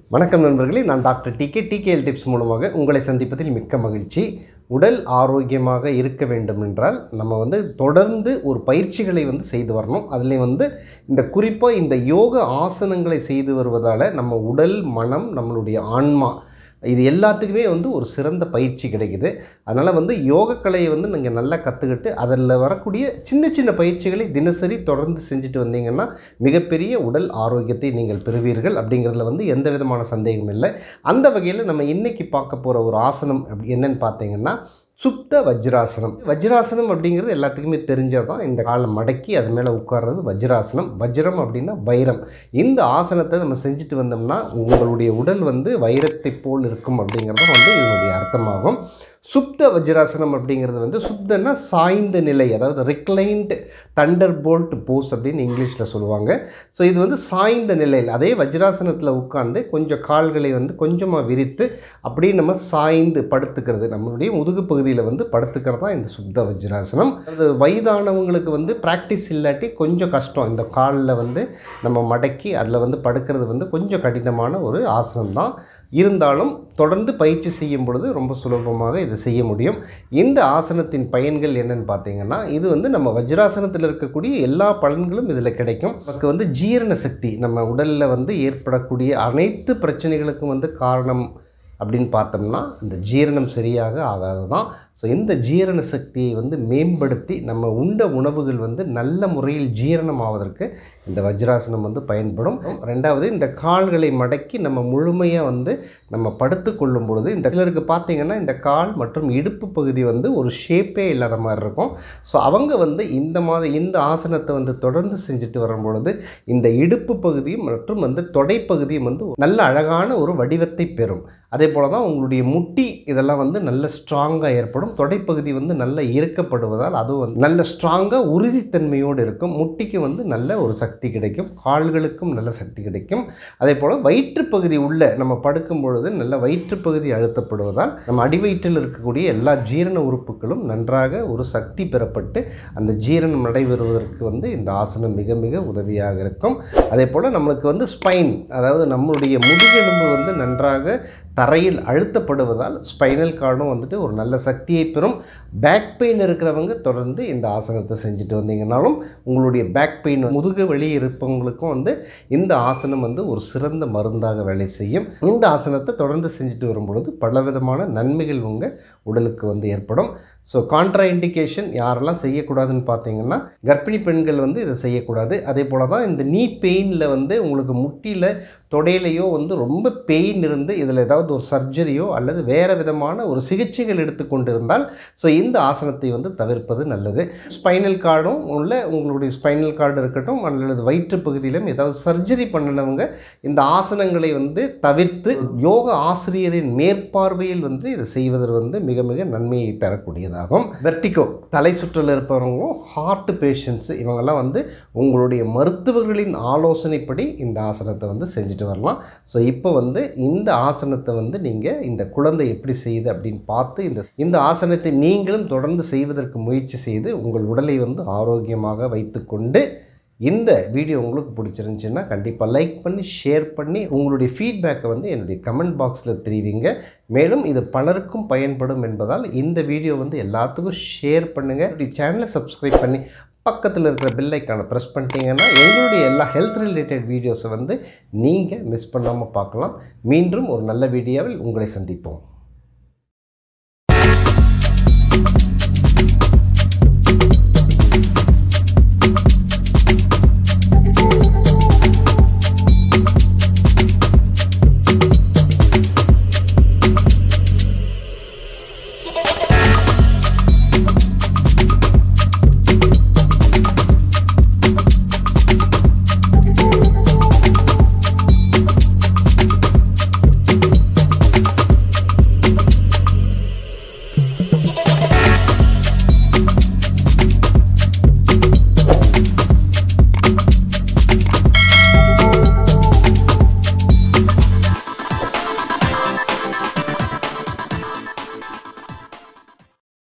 வணக்கம் நண்பர்களே, நான் டாக்டர்.tk tkhealthtips மூலமாக உங்களை சந்திப்பதில் மிக்க மகிழ்ச்சி. உடல் ஆரோக்கியமாக இருக்க வேண்டும் என்றால் நம்ம தொடர்ந்து ஒரு பயிற்சிகளை செய்து வரணும். அதில் இந்த குறிப்பாக இந்த யோக ஆசனங்களை செய்து வருவதால் நம்ம உடல், மனம், நம்மளுடைய ஆன்மா இது எல்லாத்துக்குமே ஒரு சிறந்த பயிற்சி கிடைக்குது. அதனால் யோகக்கலையை நீங்கள் நல்லா கற்றுக்கிட்டு அதில் வரக்கூடிய சின்ன சின்ன பயிற்சிகளை தினசரி தொடர்ந்து செஞ்சுட்டு வந்தீங்கன்னா மிகப்பெரிய உடல் ஆரோக்கியத்தை நீங்கள் பெறுவீர்கள். அப்படிங்கிறதுல எந்த விதமான சந்தேகம் இல்லை. அந்த வகையில் நம்ம இன்றைக்கி பார்க்க போகிற ஒரு ஆசனம் என்னென்னு பார்த்தீங்கன்னா சுப்த வஜ்ராசனம். வஜ்ராசனம் அப்படிங்கிறது எல்லாத்துக்குமே தெரிஞ்சது தான். இந்த காலை மடக்கி அது மேலே உட்கார்றது வஜ்ராசனம். வஜ்ரம் அப்படின்னா வைரம். இந்த ஆசனத்தை நம்ம செஞ்சுட்டு வந்தோம்னா உங்களுடைய உடல் வைரத்தை போல் இருக்கும் அப்படிங்கிறது இதனுடைய அர்த்தமாகும். சுப்த வஜ்ராசனம் அப்படிங்கிறது சுப்தன்னா சாய்ந்த நிலை, அதாவது ரெக்ளைண்ட் தண்டர்போல்ட் போஸ் அப்படின்னு இங்கிலீஷில் சொல்லுவாங்க. ஸோ இது சாய்ந்த நிலையில் அதே வஜ்ராசனத்தில் உட்காந்து கொஞ்சம் கால்களை கொஞ்சமாக விரித்து அப்படியே நம்ம சாய்ந்து படுத்துக்கிறது, நம்மளுடைய முதுகு பகுதியில் படுத்துக்கிறது தான் இந்த சுப்த வஜ்ராசனம். அது வயதானவங்களுக்கு ப்ராக்டிஸ் இல்லாட்டி கொஞ்சம் கஷ்டம். இந்த காலில் நம்ம மடக்கி அதில் படுக்கிறது கொஞ்சம் கடினமான ஒரு ஆசனம் தான். இருந்தாலும் தொடர்ந்து பயிற்சி செய்யும் பொழுது ரொம்ப சுலபமாக இது செய்ய முடியும். இந்த ஆசனத்தின் பயன்கள் என்னென்னு பார்த்தீங்கன்னா, இது நம்ம வஜ்ராசனத்தில் இருக்கக்கூடிய எல்லா பலன்களும் இதில் கிடைக்கும். நமக்கு ஜீரண சக்தி, நம்ம உடலில் ஏற்படக்கூடிய அனைத்து பிரச்சனைகளுக்கும் காரணம் அப்படின்னு பார்த்தோம்னா இந்த ஜீரணம் சரியாக ஆகாது தான். ஸோ இந்த ஜீரண சக்தியை மேம்படுத்தி நம்ம உண்ட உணவுகள் நல்ல முறையில் ஜீரணம் ஆவதற்கு இந்த வஜ்ராசனம் பயன்படும். ரெண்டாவது, இந்த கால்களை மடக்கி நம்ம முழுமையாக நம்ம படுத்து கொள்ளும் பொழுது இந்த சிலருக்கு பார்த்திங்கன்னா இந்த கால் மற்றும் இடுப்பு பகுதி ஒரு ஷேப்பே இல்லாத மாதிரி இருக்கும். ஸோ அவங்க இந்த ஆசனத்தை தொடர்ந்து செஞ்சுட்டு வரும்பொழுது இந்த இடுப்பு பகுதியும் மற்றும் தொடைப்பகுதியும் நல்ல அழகான ஒரு வடிவத்தை பெறும். அதே போல் தான் உங்களுடைய முட்டி இதெல்லாம் நல்ல ஸ்ட்ராங்காக ஏற்படும். தொடைப்பகுதி நல்ல இறுக்கப்படுவதால் அதுவும் நல்ல ஸ்ட்ராங்காக உறுதித்தன்மையோடு இருக்கும். முட்டிக்கு நல்ல ஒரு சக்தி கிடைக்கும், கால்களுக்கும் நல்ல சக்தி கிடைக்கும். அதே போல் வயிற்றுப்பகுதி உள்ள நம்ம படுக்கும் பொழுது நல்ல வயிற்றுப்பகுதி அழுத்தப்படுவதால் நம்ம அடிவயிற்றில் இருக்கக்கூடிய எல்லா ஜீரண உறுப்புகளும் நன்றாக ஒரு சக்தி பெறப்பட்டு அந்த ஜீரணம் நடைபெறுவதற்கு இந்த ஆசனம் மிக மிக உதவியாக இருக்கும். அதே போல் நம்மளுக்கு ஸ்பைன், அதாவது நம்மளுடைய முதுகெலும்பு நன்றாக தரையில் அழுத்தப்படுவதால் ஸ்பைனல் கார்டும் ஒரு நல்ல சக்தியை பெறும். பேக் பெயின் இருக்கிறவங்க தொடர்ந்து இந்த ஆசனத்தை செஞ்சுட்டு வந்தீங்கன்னாலும் உங்களுடைய பேக் பெயின், முதுகு வலி இருப்பவங்களுக்கும் இந்த ஆசனம் ஒரு சிறந்த மருந்தாக வேலை செய்யும். இந்த ஆசனத்தை தொடர்ந்து செஞ்சுட்டு வரும்பொழுது பலவிதமான நன்மைகள் உங்கள் உடலுக்கு ஏற்படும். ஸோ கான்ட்ரா இண்டிகேஷன் யாரெல்லாம் செய்யக்கூடாதுன்னு பார்த்தீங்கன்னா, கர்ப்பிணி பெண்கள் இதை செய்யக்கூடாது. அதே போல் தான் இந்த நீ பெயினில் உங்களுக்கு முட்டியில் தொடையிலையோ ரொம்ப பெயின் இருந்து இதில் ஏதாவது ஒரு சர்ஜரியோ அல்லது வேறு விதமான ஒரு சிகிச்சைகள் எடுத்துக்கொண்டு இருந்தால் ஸோ இந்த ஆசனத்தை தவிர்ப்பது நல்லது. ஸ்பைனல் கார்டும் உங்களுடைய ஸ்பைனல் கார்டு இருக்கட்டும் அல்லது வயிற்று பகுதியிலும் ஏதாவது சர்ஜரி பண்ணினவங்க இந்த ஆசனங்களை தவிர்த்து யோக ஆசிரியரின் மேற்பார்வையில் இதை செய்வதற்கு மிக மிக நன்மையை தரக்கூடியதாகும். வெர்டிகோ, தலை சுற்றல் இருப்பவங்களும் ஹார்ட் பேஷண்ட்ஸ் இவங்கெல்லாம் உங்களுடைய மருத்துவர்களின் ஆலோசனைப்படி இந்த ஆசனத்தை செஞ்சுட்டு வரலாம். ஸோ இப்போ இந்த ஆசனத்தை நீங்கள் இந்த குழந்தை எப்படி செய்யுது அப்படின்னு பார்த்து இந்த ஆசனத்தை நீங்களும் தொடர்ந்து செய்வதற்கு முயற்சி செய்து உங்கள் உடலை ஆரோக்கியமாக வைத்துக்கொண்டு, இந்த வீடியோ உங்களுக்கு பிடிச்சிருந்துச்சுன்னா கண்டிப்பாக லைக் பண்ணி ஷேர் பண்ணி உங்களுடைய ஃபீட்பேக்கை என்னுடைய கமெண்ட் பாக்ஸில் தெரிவிங்க. மேலும் இது பலருக்கும் பயன்படும் என்பதால் இந்த வீடியோ எல்லாத்துக்கும் ஷேர் பண்ணுங்கள். என்னுடைய சேனலை சப்ஸ்கிரைப் பண்ணி பக்கத்தில் இருக்கிற பெல் ஐக்கானை ப்ரெஸ் பண்ணிட்டீங்கன்னா எங்களுடைய எல்லா ஹெல்த் ரிலேட்டட் வீடியோஸை நீங்கள் மிஸ் பண்ணாமல் பார்க்கலாம். மீண்டும் ஒரு நல்ல வீடியோவில் உங்களை சந்திப்போம்.